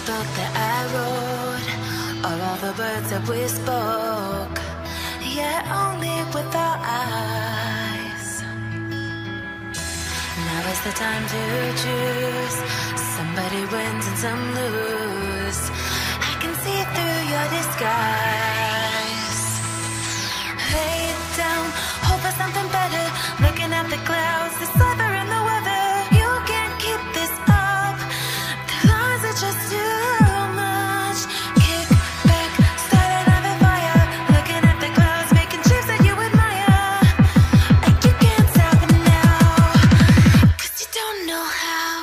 book that I wrote, or all the words that we spoke, yeah, only with our eyes. Now is the time to choose. Somebody wins and some lose. I can see through your disguise. Lay down, hope for something better. Looking at the clouds, the sliver in the weather. You can't keep this up. The lies are just too much. Kick back, start another fire. Looking at the clouds, making shapes that you admire. And you can't stop it now, 'cause you don't know how.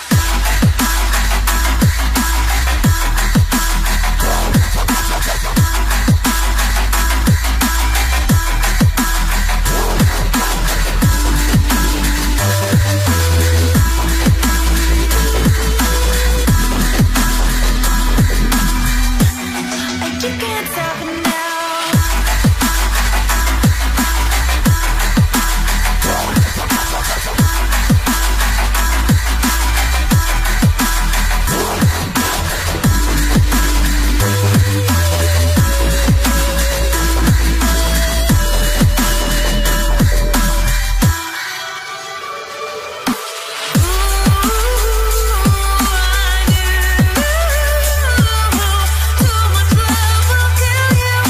You can't stop it now. Too much love will kill you.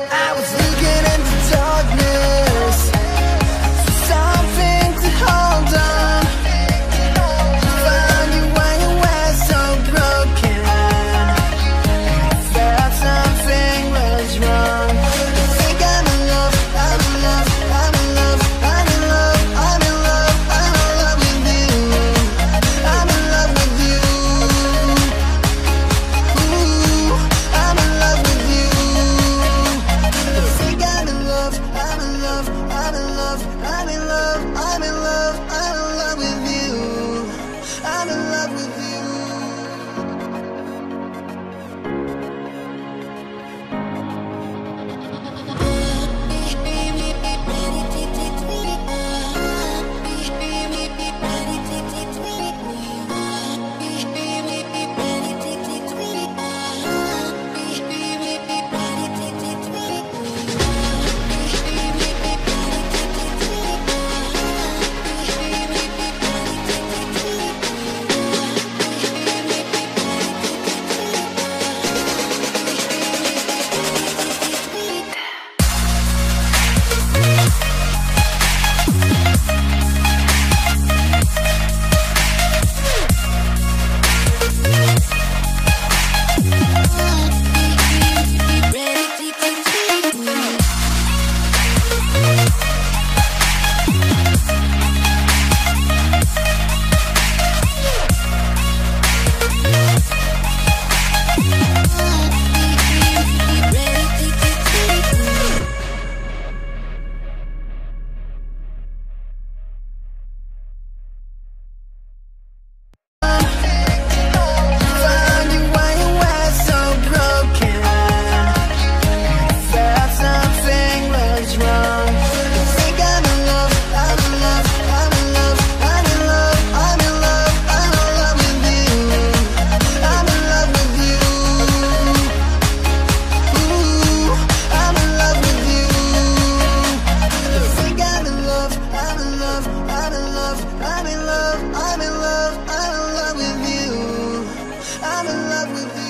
I was looking into darkness for something to hold on. Found you when you were so broken. Felt something was wrong. I think I'm in love, I'm in love, I'm in love, I'm in love, I'm in love, I'm in love with you. I'm in love with you. Ooh, I'm in love with you. I think I'm in love, I'm in love, I'm in love, I'm in love, I'm in love, I'm in love with you. I'm in love with you. Found you when you were so broken. Felt something was wrong. I think I'm in love, I'm in love, I'm in love, I'm in love, I'm in love, I'm in love with you. I'm in love with you. Ooh, I'm in love with you. I think I'm in love, I'm in love, I'm in love, I'm in love, I'm in love, I'm in love with you. I'm in love with you.